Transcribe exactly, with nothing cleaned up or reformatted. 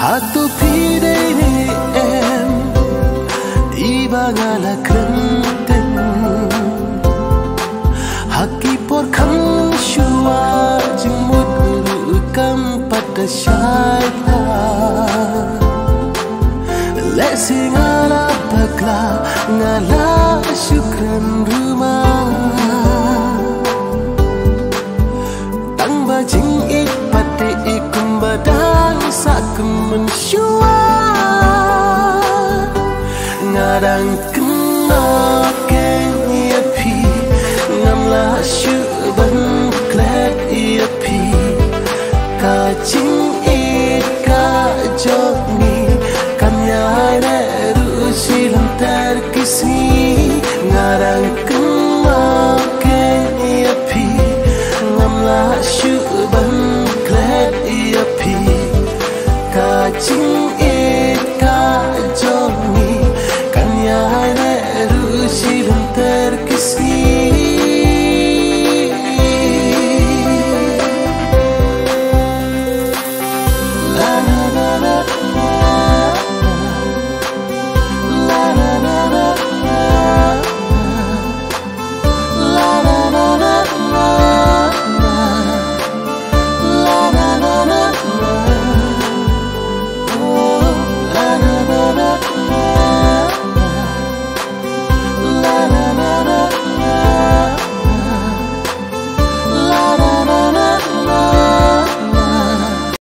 Hatu pidei ni em iba ngala krenten haki por kham shua jimut guru kam pada shaila lesi ngala bakla ngala syukran rumah tang bajing ik pati ikum badan sakum mensyua ngadang kena kenya pi ngamla syuban klek ia pi kacing ik ka jogni kanyai neru silam terkisni ngadang kena kenya pi ngamla syuban klek ia pi kacing